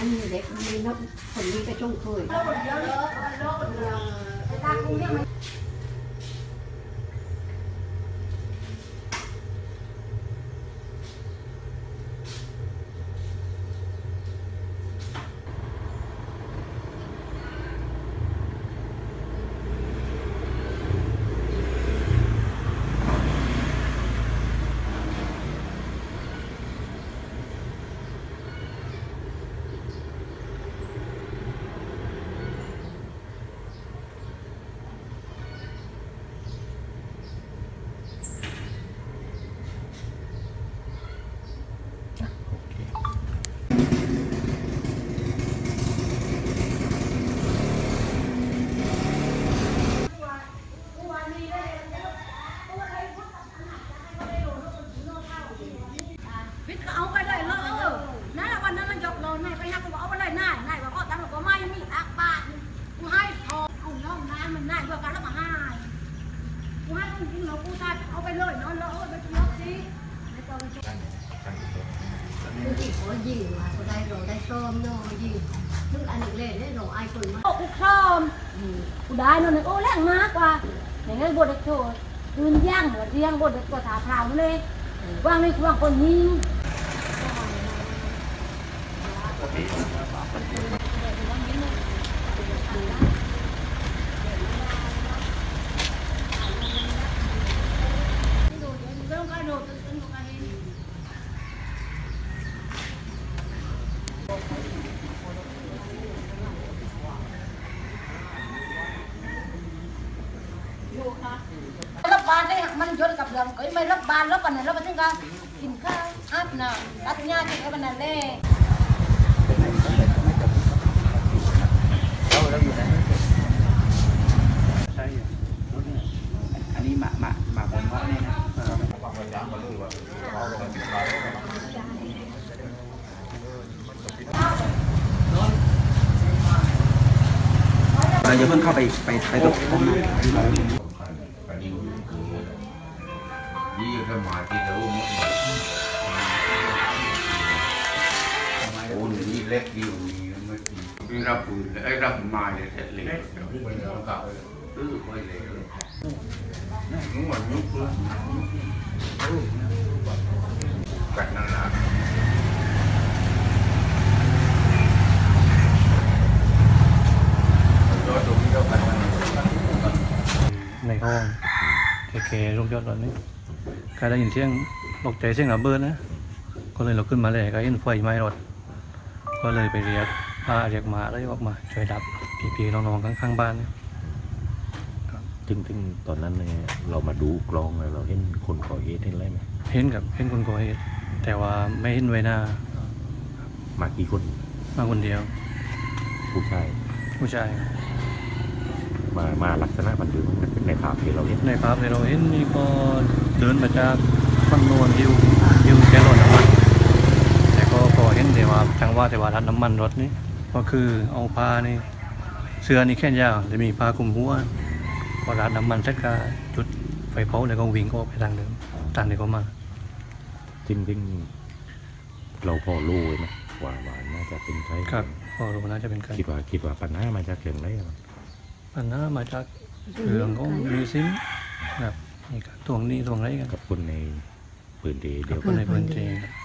นั้นมีเด็กมีนกคนนี้ก็ช่วงเคยยิงมาก็ได้เราได้ซ้อมเนาะยิงถึงอันนี้เลยได้เราไอ้คนมากูซ้อมกูได้เนาะโอ้แรงมากกว่าอย่างนั้นบทเด็กโตยืนย่างหัวเตียงบทเด็กตัวถาเท้าเลยว่างในช่วงคนยิงรับบานได้มันยศกับเรื่องก็ไม่รับบานรับปันไหนรับปันถึงการกินข้าวอาบน้ำรัดหญ้ากินอะไรปันนั่นเลยอันนี้หมาบนเพาะนี่นะเราจะเพิ่งเข้าไปตกห้องน้ำยี่ก็มาที่เดิมโอ้นี่เล็กอยู่นี่ไม่รับปืนไอ้รับมาเลยเสร็จเลยเดี๋ยวไปแล้วก็ไปเลยนุ่งยุบเลยกัดนั่นแหละในห้องเคลูกยอดตอนนี้ใครได้ยินเสียงตกใจเสียงระเบิดนะก็เลยเราขึ้นมาเลยก็เห็นไฟไหม้รถก็เลยไปเรียกป้าเรียกมาแล้วออกมาช่วยดับพี่ๆน้องๆข้างๆบ้านเนี่ยซึ่งตอนนั้นเนี่ยเรามาดูกลองเราเห็นคนก่อเหตุเห็นอะไรไหมเห็นคนก่อเหตุแต่ว่าไม่เห็นไว้หน้ามากี่คนมาคนเดียวผู้ชายมาลักษณะบันทึกในภาพที่เราเห็นนี่ก็เดินมาจากฝั่งโน้นยิวแกลลอนน้ำมันแต่ก็พอเห็นแต่ว่าร้านน้ำมันรถนี่ก็คือเอาผ้านี่เสื้อนี่แค่ยาวจะมีผ้าคลุมหัวพอร้านน้ำมันเสร็จก็จุดไฟเผาแล้วก็วิ่งก็ไปทางเดิมทางนี้ก็มาจริงเราพอรู้ไหมว่าน่าจะเป็นใครครับพอรู้น่าจะเป็นใครคิดว่าปัญหามาจากเรื่องอะไรปัญหามาจากเรื่องของมีซิมครับนี่ครับตวงอะไรกันกับคนในพื้นที่เดียวกันในพื้นที่